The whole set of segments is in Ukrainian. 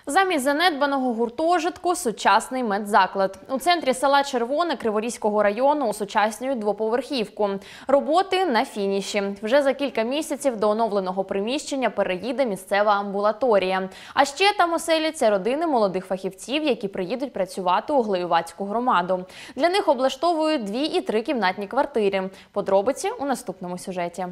Замість занедбаного гуртожитку – сучасний медзаклад. У центрі села Червоне Криворізького району осучаснюють двоповерхівку. Роботи на фініші. Вже за кілька місяців до оновленого приміщення переїде місцева амбулаторія. А ще там оселяться родини молодих фахівців, які приїдуть працювати у Глеювацьку громаду. Для них облаштовують 2- і 3-кімнатні квартири. Подробиці у наступному сюжеті.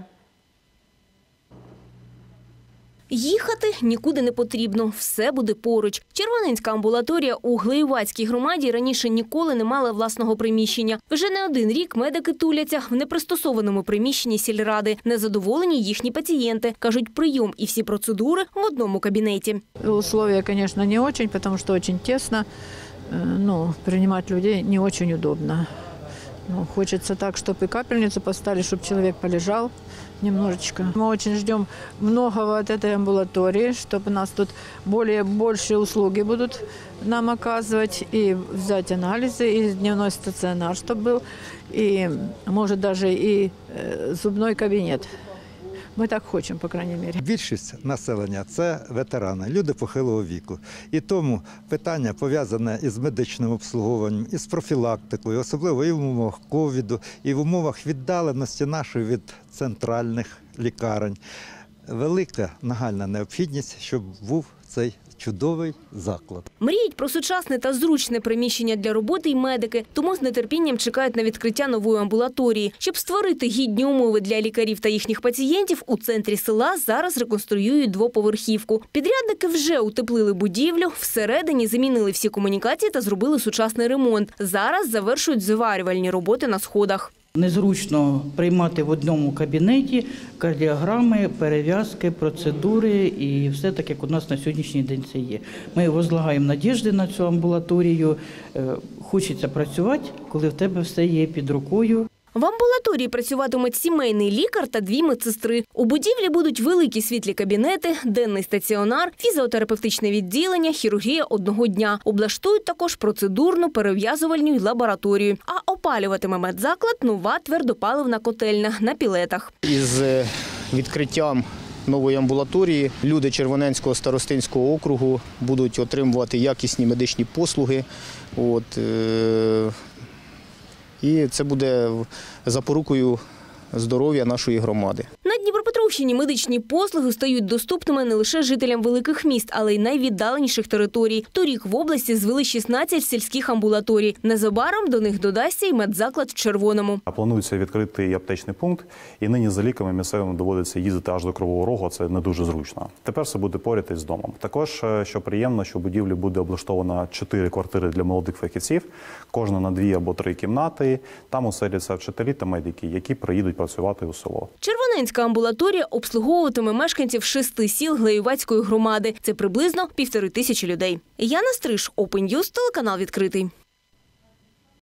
Їхати нікуди не потрібно, все буде поруч. Червоненська амбулаторія у Глеювацькій громаді раніше ніколи не мала власного приміщення. Вже не один рік медики туляться в непристосованому приміщенні сільради. Незадоволені їхні пацієнти. Кажуть, прийом і всі процедури в одному кабінеті. Условия, конечно, не очень, потому что очень тесно. Принимать людей не очень удобно. Хочется так, чтобы и капельницу поставили, чтобы человек полежал немножечко. Мы очень ждем многого от этой амбулатории, чтобы нас тут большие услуги будут нам оказывать, и взять анализы, и дневной стационар, чтобы был, и, может, даже и зубной кабинет. Ми так хочемо, по крайній мірі. Більшість населення – це ветерани, люди похилого віку. І тому питання пов'язане із медичним обслуговуванням, із профілактикою, особливо і в умовах ковіду, і в умовах віддаленості нашої від центральних лікарень. Велика нагальна необхідність, щоб був цей чудовий заклад. Мріють про сучасне та зручне приміщення для роботи й медики, тому з нетерпінням чекають на відкриття нової амбулаторії. Щоб створити гідні умови для лікарів та їхніх пацієнтів, у центрі села зараз реконструюють двоповерхівку. Підрядники вже утеплили будівлю, всередині замінили всі комунікації та зробили сучасний ремонт. Зараз завершують зварювальні роботи на сходах. Незручно приймати в одному кабінеті кардіограми, перев'язки, процедури і все так, як у нас на сьогоднішній день це є. Ми возлагаємо надіжди на цю амбулаторію. Хочеться працювати, коли в тебе все є під рукою. В амбулаторії працюватимуть сімейний лікар та 2 медсестри. У будівлі будуть великі світлі кабінети, денний стаціонар, фізіотерапевтичне відділення, хірургія одного дня. Облаштують також процедурну, перев'язувальну й лабораторію. А опалюватиме медзаклад нова твердопаливна котельня на пілетах. Із відкриттям нової амбулаторії люди Червоненського старостинського округу будуть отримувати якісні медичні послуги. І це буде запорукою здоров'я нашої громади. На Дніпропетровщині медичні послуги стають доступними не лише жителям великих міст, але й найвіддаленіших територій. Торік в області звели 16 сільських амбулаторій. Незабаром до них додасться й медзаклад в Червоному. Планується відкрити і аптечний пункт, і нині за ліками місцевим доводиться їздити аж до Кривого Рогу, це не дуже зручно. Тепер все буде поряд із домом. Також, що приємно, що в будівлі буде облаштовано 4 квартири для молодих фахівців, кожна на 2 або 3 кімнати. Там оселяться вчителі та медики, які приїдуть працювати у село. Червоненська амбулаторія обслуговуватиме мешканців 6 сіл Глеювацької громади. Це приблизно 1500 людей. Яна Стриж, Open News, телеканал відкритий.